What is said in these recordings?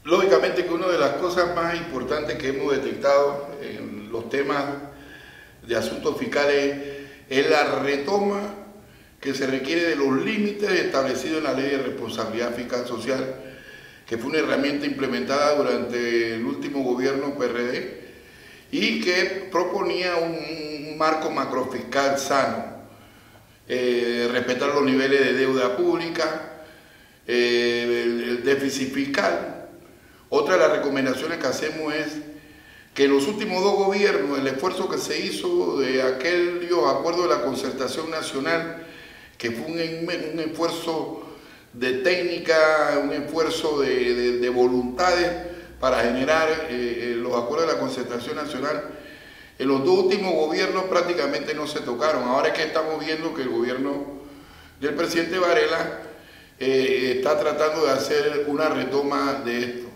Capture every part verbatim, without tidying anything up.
Lógicamente que una de las cosas más importantes que hemos detectado en los temas de asuntos fiscales es la retoma que se requiere de los límites establecidos en la Ley de Responsabilidad Fiscal Social, que fue una herramienta implementada durante el último gobierno P R D y que proponía un marco macrofiscal sano, eh, respetar los niveles de deuda pública, eh, el, el déficit fiscal. Otra de las recomendaciones que hacemos es que en los últimos dos gobiernos el esfuerzo que se hizo de aquellos acuerdos de la concertación nacional, que fue un, un esfuerzo de técnica, un esfuerzo de, de, de voluntades para generar eh, los acuerdos de la concertación nacional, en los dos últimos gobiernos prácticamente no se tocaron. Ahora es que estamos viendo que el gobierno del presidente Varela eh, está tratando de hacer una retoma de esto.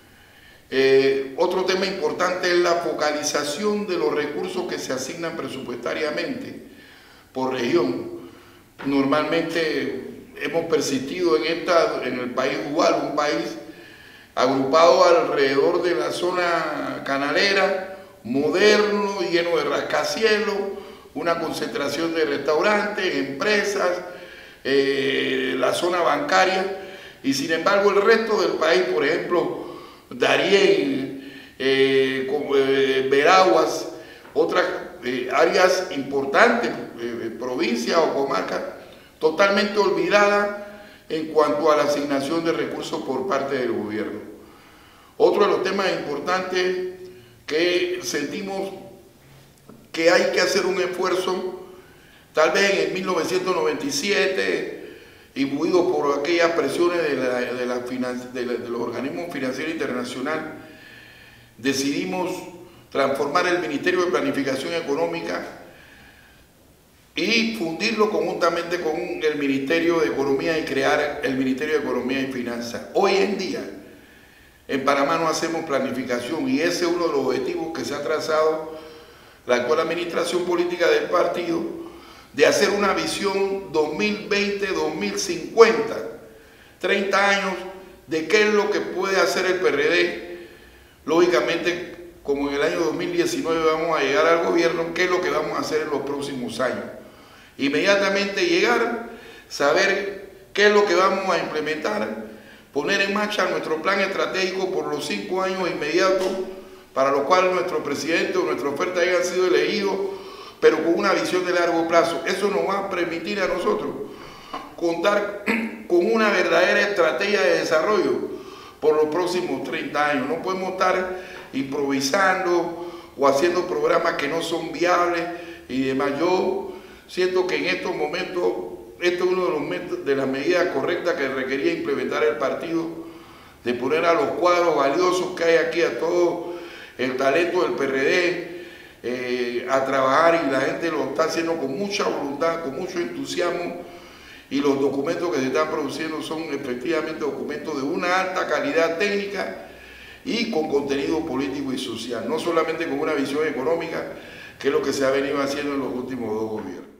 Eh, otro tema importante es la focalización de los recursos que se asignan presupuestariamente por región. Normalmente hemos persistido en, esta, en el país dual, un país agrupado alrededor de la zona canalera, moderno, lleno de rascacielos, una concentración de restaurantes, empresas, eh, la zona bancaria, y sin embargo el resto del país, por ejemplo, Darién, eh, eh, Veraguas, otras eh, áreas importantes, eh, provincias o comarcas, totalmente olvidadas en cuanto a la asignación de recursos por parte del gobierno. Otro de los temas importantes que sentimos que hay que hacer un esfuerzo, tal vez en mil novecientos noventa y siete, imbuidos por aquellas presiones de, la, de, la de, la, de los organismos financieros internacionales, decidimos transformar el Ministerio de Planificación Económica y fundirlo conjuntamente con el Ministerio de Economía y crear el Ministerio de Economía y Finanzas. Hoy en día, en Panamá no hacemos planificación y ese es uno de los objetivos que se ha trazado la actual administración política del partido, de hacer una visión dos mil veinte a dos mil cincuenta, treinta años de qué es lo que puede hacer el P R D. Lógicamente, como en el año dos mil diecinueve vamos a llegar al gobierno, qué es lo que vamos a hacer en los próximos años. Inmediatamente llegar, saber qué es lo que vamos a implementar, poner en marcha nuestro plan estratégico por los cinco años inmediatos, para los cuales nuestro presidente o nuestra oferta hayan sido elegidos, pero con una visión de largo plazo. Eso nos va a permitir a nosotros contar con una verdadera estrategia de desarrollo por los próximos treinta años. No podemos estar improvisando o haciendo programas que no son viables y demás. Yo siento que en estos momentos, esto es uno de, los, de las medidas correctas que requería implementar el partido, de poner a los cuadros valiosos que hay aquí, a todo el talento del P R D, Eh, a trabajar, y la gente lo está haciendo con mucha voluntad, con mucho entusiasmo, y los documentos que se están produciendo son efectivamente documentos de una alta calidad técnica y con contenido político y social, no solamente con una visión económica, que es lo que se ha venido haciendo en los últimos dos gobiernos.